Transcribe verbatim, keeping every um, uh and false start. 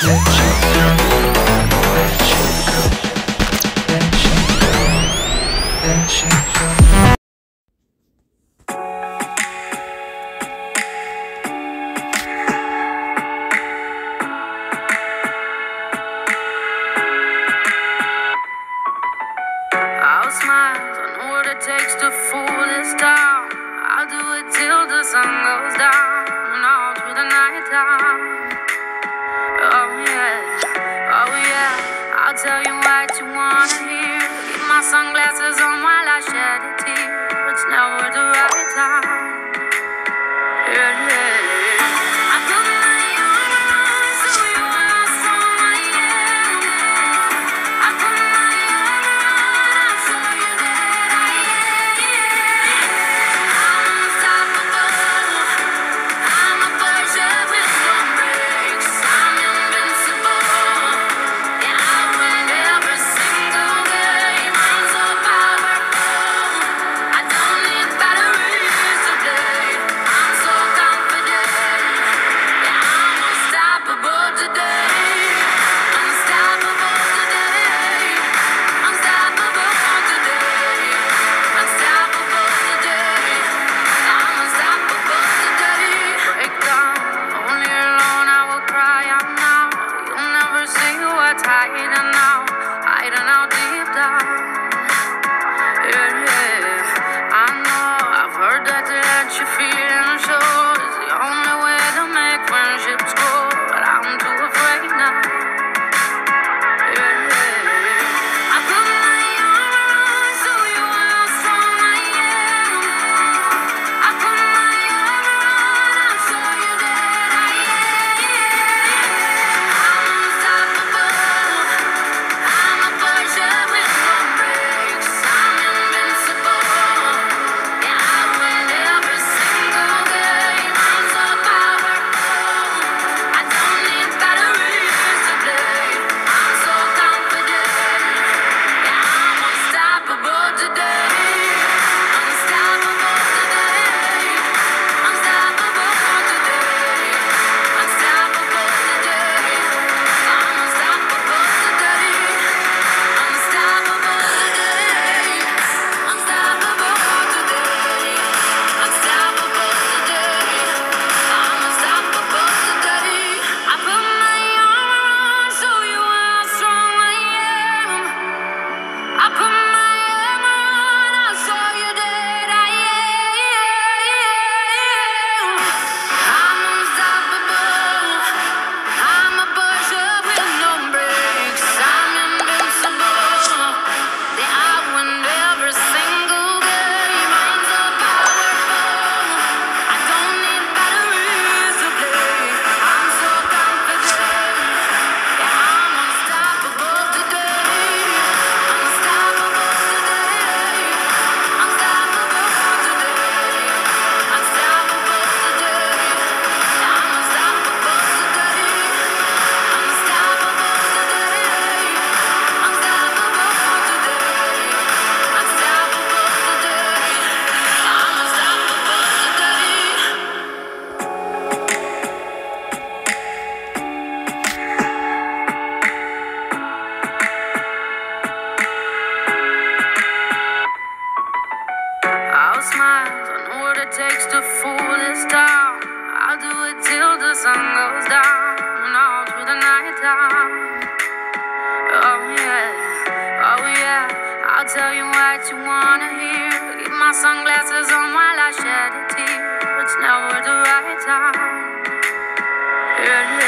Smiles, I know what it takes to fool this town. I'll do it till the sun goes down and all through the night time. Oh yeah, oh yeah, I'll tell you what you wanna hear. Keep my sunglasses on while I shed a tear. It's never the right time. Yeah, yeah. I put my arm around so you know how strong I am. I put my arm around so you that I am. I'm unstoppable. I'm a Porsche with no brakes. I'm invincible. Yeah, I win every single game. I'm so powerful. I don't need batteries to play. I'm so confident. Yeah, I'm unstoppable today. Unstoppable today. Unstoppable today. Unstoppable today. I'm unstoppable today. Break down, only alone I will cry out now. You'll never see what's hiding out, hiding out deep down. Yeah, yeah. I know, I've heard that to let you feel and show is the only way to make friendships grow, but I'm too afraid now. Yeah, yeah. I put my arm around so you know how strong I am. I put my arm around, I'll show you that I am. I'm unstoppable. I'm a Porsche with no brakes. I'm invincible. Yeah, I win every single game. I'm so powerful. I don't need batteries to play. I'm so confident. Yeah, I'm unstoppable today. Unstoppable today. Unstoppable today. Unstoppable today. I'm unstoppable today. Unstoppable today. Unstoppable today. Unstoppable today. I'm unstoppable today. I put my arm around, show you how strong I am. I put my arm around, I'll show you that I am. I'm unstoppable. I'm a Porsche with no brakes. I'm invincible. Yeah, I win every single game. I'm so powerful. I don't need batteries to play. I'm so confident. Yeah, I'm unstoppable today. Unstoppable today. Unstoppable today. Unstoppable today. Yeah, I'm unstoppable today. Unstoppable today. Unstoppable today. Unstoppable today. I'm unstoppable today. I'll smile, I know what it takes to fool this town. I'll do it till the sun goes down and all through the night time. Oh yeah, oh yeah, I'll tell you what you wanna hear. Keep my sunglasses on while I shed a tear. It's never the right time. Yeah, yeah.